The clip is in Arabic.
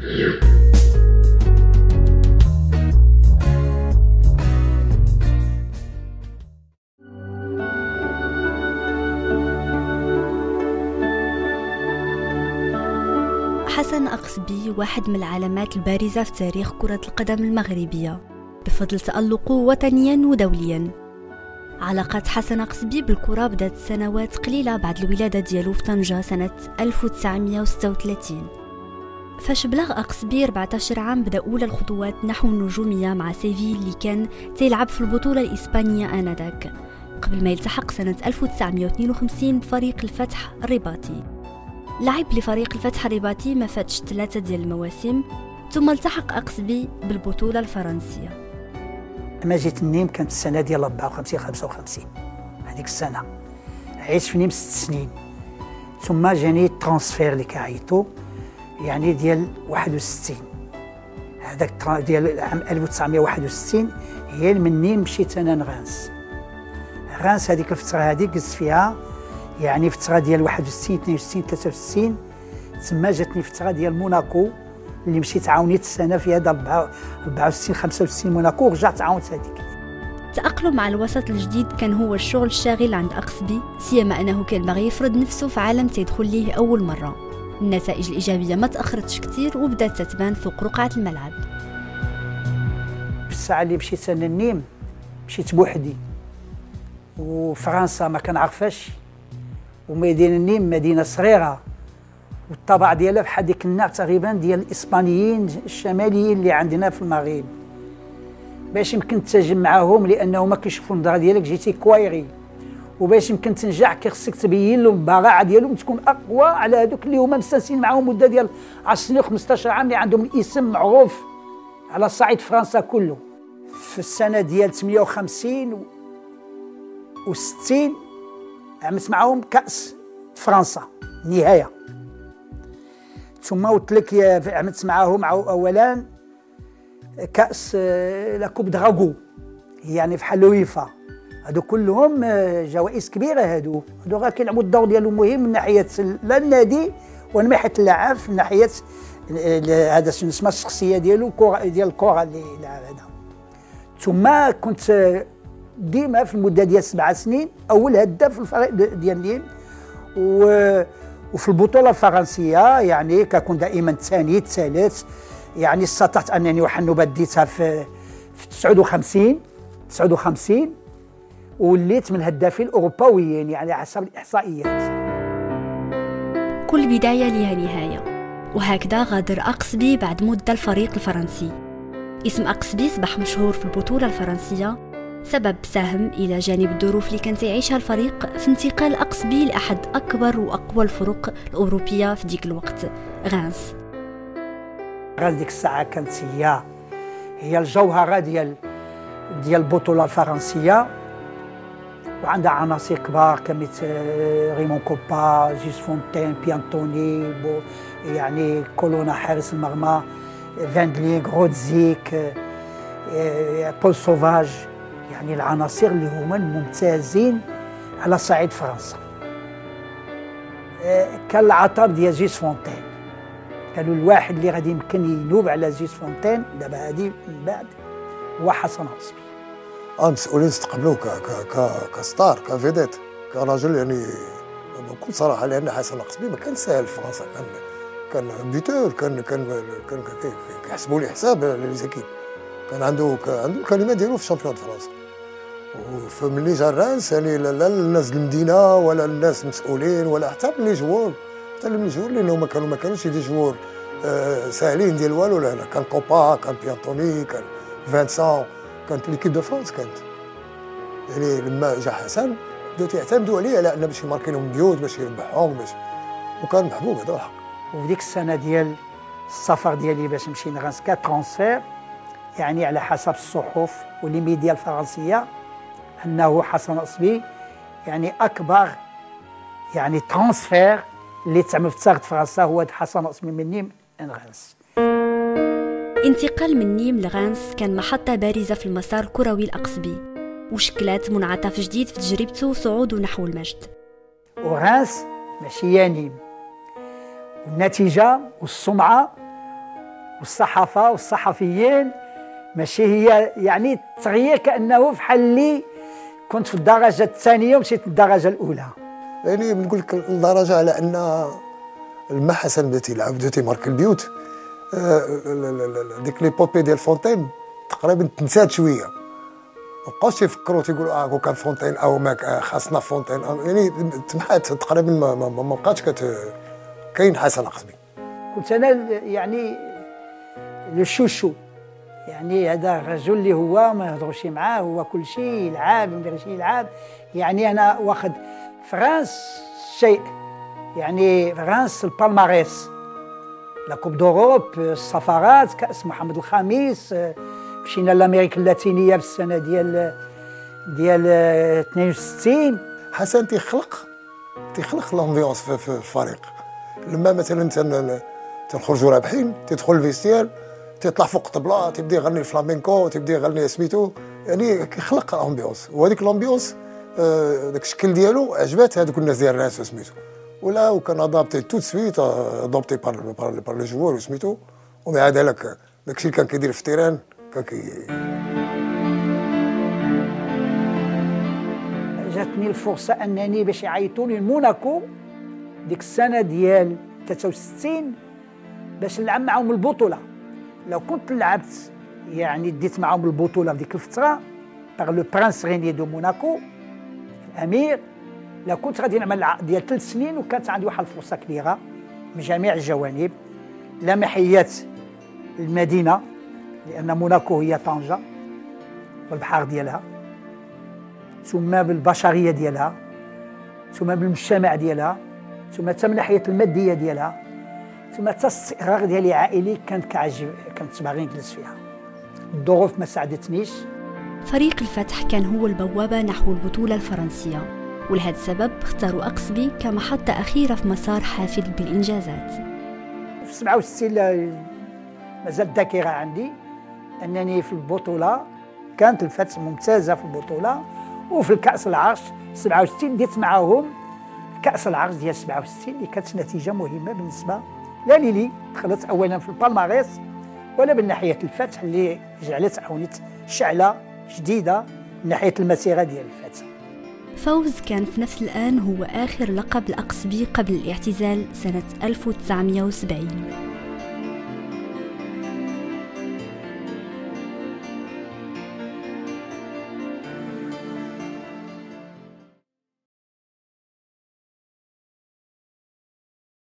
حسن أقصبي واحد من العلامات البارزة في تاريخ كرة القدم المغربية بفضل تألقه وطنيا ودوليا. علاقة حسن أقصبي بالكرة بدات سنوات قليلة بعد الولادة ديالو في طنجة سنة 1936. فاش بلغ أقصبي 14 عام بدا أولى الخطوات نحو النجومية مع سيفي اللي كان تيلعب في البطولة الإسبانية آنذاك، قبل ما يلتحق سنة 1952 بفريق الفتح الرباطي. لعب لفريق الفتح الرباطي ما فاتش 3 ديال المواسم، ثم التحق أقصبي بالبطولة الفرنسية. لما جيت النيم كانت السنة ديال 54 55، هذيك السنة عشت في نيم 6 سنين، ثم جاني الترانسفير اللي كعيطو يعني ديال 61. هذاك ديال عام 1961 هي من نيم مشيت انا لغانس. غانس هذيك الفترة هذيك جلست فيها يعني فترة ديال 61 62 63، تما جاتني فترة ديال موناكو اللي مشيت عاونيت السنة في هذا 64 65 موناكو، ورجعت عاونت هذيك. التأقلم مع الوسط الجديد كان هو الشغل الشاغل عند أقصبي، سيما أنه كان باغي يفرض نفسه في عالم تيدخل ليه أول مرة. النتائج الإيجابية ما تأخرتش كتير وبدات تتبان فوق رقعة الملعب. في الساعة اللي مشيت أنا النيم مشيت بوحدي، وفرنسا ما كنعرفهاش، ومدينة النيم مدينة صغيرة، والطبع ديالها بحال ديك النوع تقريبا ديال الإسبانيين الشماليين اللي عندنا في المغرب، باش يمكن تنسجم معاهم لأنه ما كيشوفوا النظرة ديالك جيتي كوايري، وباش يمكن تنجح كيخصك تبين لهم البراعة ديالهم تكون أقوى على هذوك اللي هما مستانسين معاهم مدة ديال 10 سنين و 15 عام اللي عندهم الاسم معروف على صعيد فرنسا كله. في السنة ديال 58 و 60 عملت معاهم كأس فرنسا نهاية، ثم قلت لك عملت معاهم أولا كأس لا كوب دراغو، يعني بحال الويفا. هادو كلهم جوائز كبيرة، هادو راه كيلعبوا الدور ديالهم مهم من ناحية لا النادي ومن ناحية اللاعب، من ناحية هذا شنو اسمها الشخصية ديالو ديال الكرة اللي لعب هذا. ثم كنت ديما في المدة ديال 7 سنين أول هداف في الفريق ديال النيم، وفي البطولة الفرنسية يعني كنكون دائما الثاني الثالث، يعني استطعت أنني واحد النوبة ديتها في 59 وليت من الهدافين الأوروبيين يعني حسب الإحصائيات. كل بداية لها نهاية، وهكذا غادر أقصبي بعد مدة الفريق الفرنسي. اسم أقصبي صبح مشهور في البطولة الفرنسية، سبب ساهم إلى جانب الظروف اللي كانت يعيشها الفريق في انتقال أقصبي لأحد أكبر وأقوى الفرق الأوروبية في ديك الوقت، غانس. غانس ديك الساعة كانت هي الجوهرة ديال البطولة الفرنسية، وعندها عناصر كبار كمثل ريمون كوبا، جيس فونتين، بيانتوني، يعني كولونا حارس المرمى، فاندلينغ، رودزيك، بول سوفاج، يعني العناصر اللي هما ممتازين على صعيد فرنسا. كان العطب ديال جيس فونتين، قالوا الواحد اللي غادي يمكن ينوب على جيس فونتين دابا هادي من بعد هو حسن أقصبي. مسؤولين استقبلوه كستار كفيديت كرجل، يعني بكل صراحه، لان حسن أقصبي ما كان ساهل في فرنسا، كان بيتور، كان كيحسبوا لي حساب ليزيكيب، كان عنده الكلمه ديالو في شامبيون فرنسا. وملي جا رانس يعني لا الناس المدينه ولا الناس المسؤولين ولا حتى ملي جوار، لانه ما كانوش يدي جوار ساهلين ديال والو. لا كان كوبا، كان بيانتوني، كان فانسون، كانت ليكيب دو فرانس كانت. يعني لما جا حسن بداو تيعتمدوا عليه على انه باش يماركي لهم بيوت، باش يربحهم، وكان محبوب هذا الحق. وفي ديك السنه ديال السفر ديالي باش نمشي لغانس كترانسفير، يعني على حسب الصحف واللي ميديا الفرنسيه انه حسن أقصبي يعني اكبر يعني ترانسفير اللي تعمل في تاريخ فرنسا هو حسن أقصبي من نيم لغانس. انتقال من نيم لغانس كان محطة بارزة في المسار الكروي الأقصبي، وشكلات منعطف جديد في تجربته وصعوده نحو المجد. وغانس ماشي هي نيم، والنتيجة والسمعة والصحافة والصحفيين، ماشي هي يعني التغيير كأنه في حل لي كنت في الدرجة الثانية ومشيت للدرجة الأولى. يعني بنقول لك الدرجة على أن المحسن بدأ تيمارك البيوت، ديك ليبوبي ديال فونتين تقريبا تنسات شوية، مابقاوش تيفكروا تيقولوا كون كان فونتين أو ما خاصنا فونتين، يعني تمحات تقريبا ما بقاتش كاين حسن قصبي. كنت أنا يعني الشوشو، يعني هذا الرجل اللي هو ما نهضروش معاه، هو كل شيء يلعب ما يديرش يلعب، يعني أنا واخد فرنسا شيء، يعني فرنسا البالماريس، لا كوب دوروب، السفارات، كأس محمد الخامس، مشينا لأمريكا اللاتينية في السنة ديال 62. حسن تيخلق لامبيونس في الفريق، لما مثلا تنخرجوا رابحين تدخل الفيستيال تيطلع فوق الطبله تيبدا يغني الفلامينكو تيبدا يغني سميتو، يعني كيخلق امبيونس، وهذيك الامبيونس داك الشكل ديالو عجبات هذوك الناس ديال الناس سميتو، ولا وكان ادابتي تو سويت ادابتي بار لي جوار سميتو، ومع ذلك داكشي اللي كان كيدير في التيران كان جاتني الفرصه انني باش يعيطوني لموناكو ديك السنه ديال 63 باش نلعب معاهم البطوله. لو كنت لعبت يعني ديت معاهم البطوله في ديك الفتره باغ لو برانس ريني دو موناكو الامير، لو كنت غادي نعمل ديال 3 سنين وكانت عندي واحد الفرصه كبيره من جميع الجوانب، لا محيات المدينه لان موناكو هي طنجه والبحر ديالها، ثم بالبشريه ديالها، ثم بالمجتمع ديالها، ثم حتى من ناحيه الماديه ديالها، ثم حتى الاستقرار ديالي عائلي كنت باغي نجلس فيها. الظروف ما ساعدتنيش. فريق الفتح كان هو البوابة نحو البطولة الفرنسية، ولهذا السبب اختاروا أقصبي كمحطة أخيرة في مسار حافل بالإنجازات. في 67 مازال الذاكرة عندي أنني في البطولة كانت الفتح ممتازة في البطولة، وفي الكأس العرش 67 ديت معاهم كأس العرش ديال 67 اللي كانت نتيجة مهمة بالنسبة لا لي دخلت أولا في البالماريس ولا من ناحية الفتح اللي جعلت عاونت شعلة جديدة من ناحية المسيرة ديال الفتح. فوز كان في نفس الآن هو آخر لقب الأقصبي قبل الاعتزال سنة 1970.